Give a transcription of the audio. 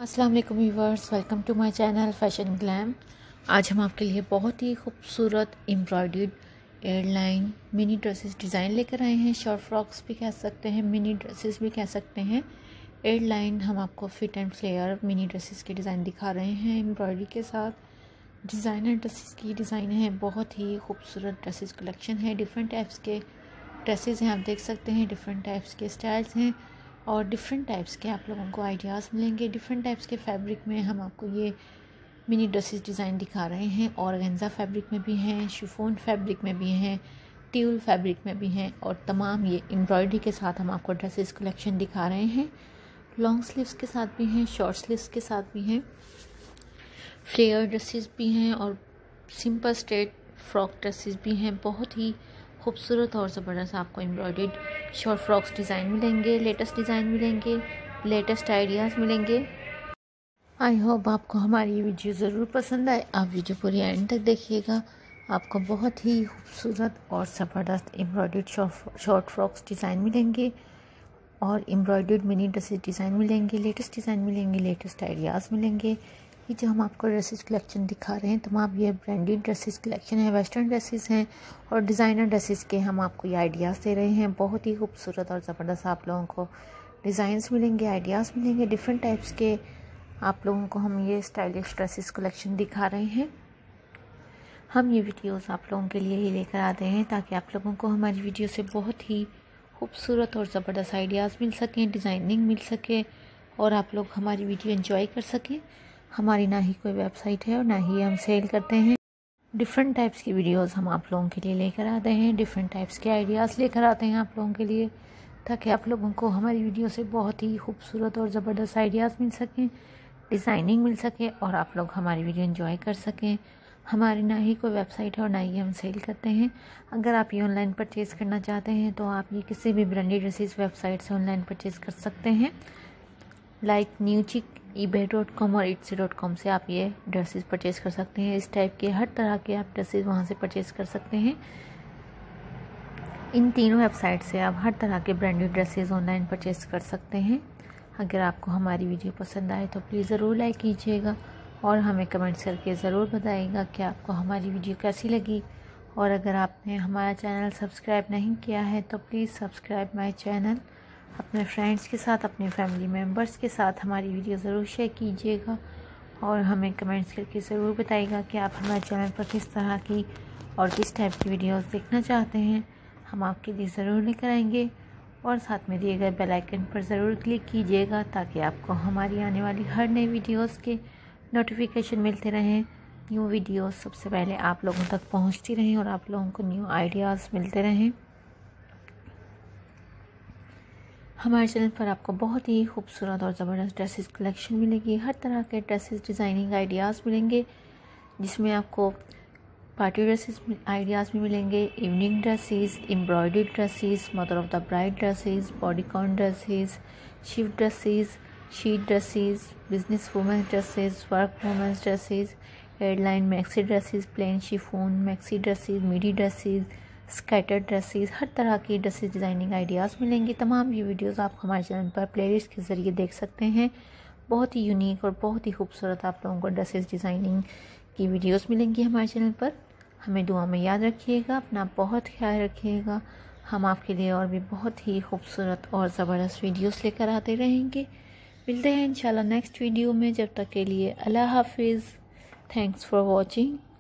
अस्सलाम वालेकुम viewers, welcome to my channel fashion glam. आज हम आपके लिए बहुत ही खूबसूरत embroidered airline mini dresses design लेकर आए हैं। शॉर्ट फ्रॉक्स भी कह सकते हैं, मिनी ड्रेसेस भी कह सकते हैं। एयरलाइन हम आपको fit and flare mini dresses के डिज़ाइन दिखा रहे हैं एम्ब्रॉयडरी के साथ। डिज़ाइनर ड्रेसेस की डिज़ाइन है, बहुत ही खूबसूरत ड्रेसेस कलेक्शन है। डिफरेंट टाइप्स के ड्रेसेस हैं, आप देख सकते हैं। डिफरेंट टाइप्स के स्टाइल्स हैं और डिफरेंट टाइप्स के आप लोगों को आइडियाज़ मिलेंगे। डिफरेंट टाइप्स के फैब्रिक में हम आपको ये मिनी ड्रेसेस डिज़ाइन दिखा रहे हैं। ऑर्गेन्जा फैब्रिक में भी हैं, शिफॉन फैब्रिक में भी हैं, ट्यूल फैब्रिक में भी हैं और तमाम ये एम्ब्रॉयडरी के साथ हम आपको ड्रेसेस कलेक्शन दिखा रहे हैं। लॉन्ग स्लीव्स के साथ भी हैं, शॉर्ट स्लीव्स के साथ भी हैं, फ्लेयर ड्रेसेस भी हैं और सिंपल स्ट्रेट फ्रॉक ड्रेसेस भी हैं। बहुत ही खूबसूरत और ज़बरदस्त आपको एम्ब्रॉयडर्ड शॉर्ट फ्रॉक्स डिज़ाइन मिलेंगे, लेटेस्ट डिज़ाइन मिलेंगे, लेटेस्ट आइडियाज़ मिलेंगे। आई होप आपको हमारी वीडियो ज़रूर पसंद आए। आप वीडियो पूरी एंड तक देखिएगा, आपको बहुत ही खूबसूरत और ज़बरदस्त एम्ब्रॉयडर्ड शॉर्ट फ्रॉक्स डिज़ाइन मिलेंगे और एम्ब्रॉयडर्ड मिनी ड्रेसेस डिज़ाइन मिलेंगे, लेटेस्ट डिज़ाइन मिलेंगे, लेटेस्ट आइडियाज़ मिलेंगे। ये जो हम आपको ड्रेसेस कलेक्शन दिखा रहे हैं तमाम ये ब्रांडेड ड्रेसेस कलेक्शन है, वेस्टर्न ड्रेसेस हैं और डिज़ाइनर ड्रेसेस के हम आपको ये आइडियाज़ दे रहे हैं। बहुत ही खूबसूरत और ज़बरदस्त आप लोगों को डिज़ाइंस मिलेंगे, आइडियाज़ मिलेंगे। डिफरेंट टाइप्स के आप लोगों को हम ये स्टाइलिश ड्रेसेस कलेक्शन दिखा रहे हैं। हम ये वीडियोज़ आप लोगों के लिए ही लेकर आते हैं ताकि आप लोगों को हमारी वीडियो से बहुत ही खूबसूरत और ज़बरदस्त आइडियाज़ मिल सकें, डिज़ाइनिंग मिल सके और आप लोग हमारी वीडियो एंजॉय कर सकें। हमारी ना ही कोई वेबसाइट है और ना ही हम सेल करते हैं। डिफरेंट टाइप्स की वीडियोस हम आप लोगों के लिए लेकर आते हैं, डिफरेंट टाइप्स के आइडियाज़ लेकर आते हैं आप लोगों के लिए ताकि आप लोगों को हमारी वीडियो से बहुत ही खूबसूरत और ज़बरदस्त आइडियाज़ मिल सकें, डिज़ाइनिंग मिल सके और आप लोग हमारी वीडियो एंजॉय कर सकें। हमारी ना ही कोई वेबसाइट है और ना ही हम सेल करते हैं। अगर आप ये ऑनलाइन परचेज़ करना चाहते हैं तो आप ये किसी भी ब्रांडेड ड्रेसेस वेबसाइट से ऑनलाइन परचेज़ कर सकते हैं, लाइक न्यूचिक, eBay.com और Etsy.com से आप ये ड्रेसेस परचेज़ कर सकते हैं। इस टाइप के हर तरह के आप ड्रेसेस वहाँ से परचेज़ कर सकते हैं। इन तीनों वेबसाइट से आप हर तरह के ब्रांडेड ड्रेसेस ऑनलाइन परचेज़ कर सकते हैं। अगर आपको हमारी वीडियो पसंद आए तो प्लीज़ ज़रूर लाइक कीजिएगा और हमें कमेंट्स करके ज़रूर बताइएगा कि आपको हमारी वीडियो कैसी लगी। और अगर आपने हमारा चैनल सब्सक्राइब नहीं किया है तो प्लीज़ सब्सक्राइब माई चैनल। अपने फ्रेंड्स के साथ, अपने फैमिली मेम्बर्स के साथ हमारी वीडियो ज़रूर शेयर कीजिएगा और हमें कमेंट्स करके ज़रूर बताइएगा कि आप हमारे चैनल पर किस तरह की और किस टाइप की वीडियोस देखना चाहते हैं। हम आपके लिए ज़रूर लेकर आएंगे और साथ में दिए गए बेल आइकन पर ज़रूर क्लिक कीजिएगा ताकि आपको हमारी आने वाली हर नई वीडियोज़ के नोटिफिकेशन मिलते रहें। न्यू वीडियोज़ सबसे पहले आप लोगों तक पहुँचती रहें और आप लोगों को न्यू आइडियाज़ मिलते रहें। हमारे चैनल पर आपको बहुत ही खूबसूरत और ज़बरदस्त ड्रेसेस कलेक्शन मिलेगी। हर तरह के ड्रेसेस डिज़ाइनिंग आइडियाज़ मिलेंगे जिसमें आपको पार्टी ड्रेसेस आइडियाज़ भी मिलेंगे, evening dresses, embroidered dresses, mother of the bride dresses, bodycon dresses, shift dresses, sheet dresses, business women's dresses, work women's dresses, airline maxi dresses, plain chiffon maxi dresses, midi dresses, scattered dresses, हर तरह की dresses designing ideas मिलेंगे। तमाम ये videos आप हमारे channel पर playlist के ज़रिए देख सकते हैं। बहुत ही यूनिक और बहुत ही खूबसूरत आप लोगों को ड्रेसेस डिज़ाइनिंग की वीडियोस मिलेंगी हमारे चैनल पर। हमें दुआ में याद रखिएगा, अपना बहुत ख्याल रखिएगा। हम आपके लिए और भी बहुत ही खूबसूरत और ज़बरदस्त वीडियोस लेकर आते रहेंगे। मिलते हैं इंशाल्लाह नेक्स्ट वीडियो में। जब तक के लिए अल्लाह हाफिज़। Thanks for watching.